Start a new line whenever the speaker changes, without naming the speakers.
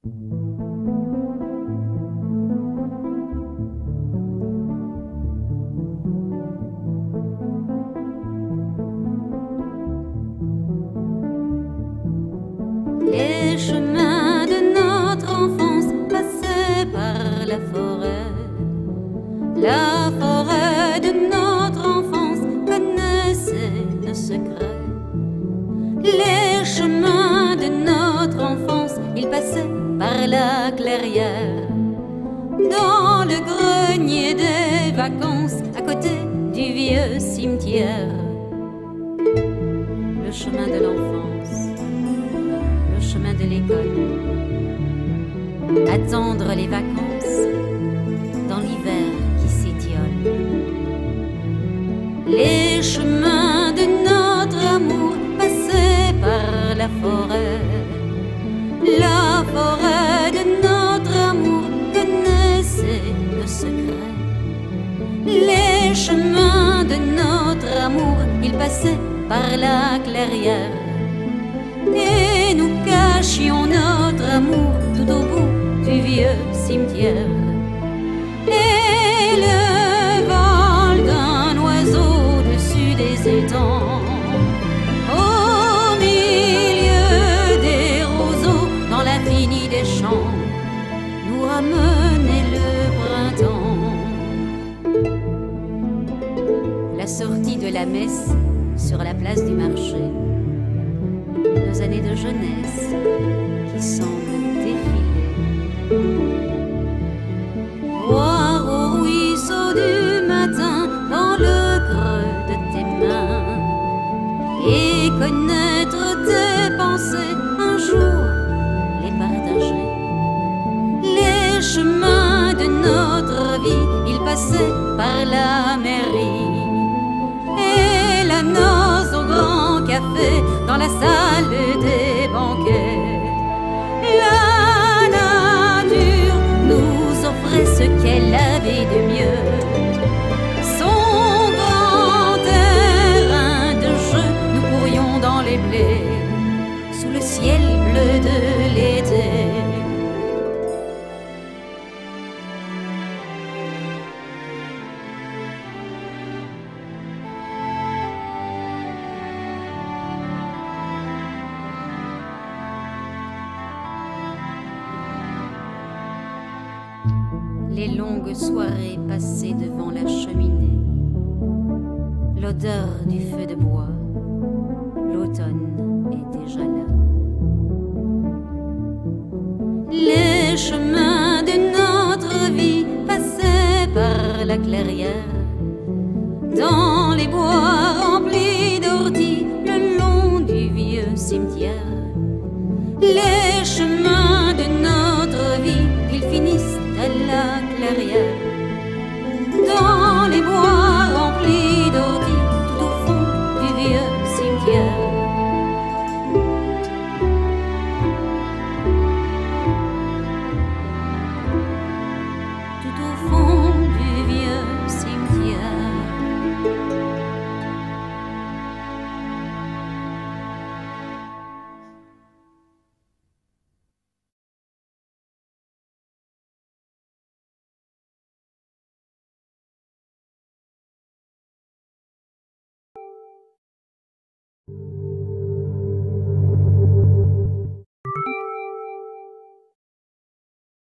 Les chemins de notre enfance passaient par la forêt. La forêt de notre enfance connaissait nos secrets. Les chemins de notre enfance, ils passaient par la clairière. Dans le grenier des vacances, à côté du vieux cimetière. Le chemin de l'enfance, le chemin de l'école. Attendre les vacances dans l'hiver qui s'étiole. Les chemins de notre amour passaient par la forêt. La forêt de notre amour connaissait nos secrets. Les chemins de notre amour, ils passaient par la clairière. Et nous cachions notre amour tout au bout du vieux cimetière. Et le vol d'un oiseau au-dessus des étangs, au milieu des roseaux, dans l'infini des champs, nous ramenait le printemps. La sortie de la messe sur la place du marché, nos années de jeunesse qui semblent défiler. Boire au ruisseau du matin dans le creux de tes mains et connaître tes pensées, un jour les partager. Les chemins de notre vie, ils passaient par la mairie et la noce au grand café dans la salle des banquets. La nature nous offrait ce qu'elle avait de mieux, son grand terrain de jeu. Nous courions dans les blés sous le ciel bleu de l'été. Les longues soirées passées devant la cheminée, l'odeur du feu de bois, l'automne est déjà là. Les chemins de notre vie passaient par la clairière, dans les bois remplis d'orties, le long du vieux cimetière. Les chemins de notre vie, ils finissent à la clairière, dans les bois remplis d'orties, tout au fond du vieux cimetière. Tout au fond du vieux cimetière.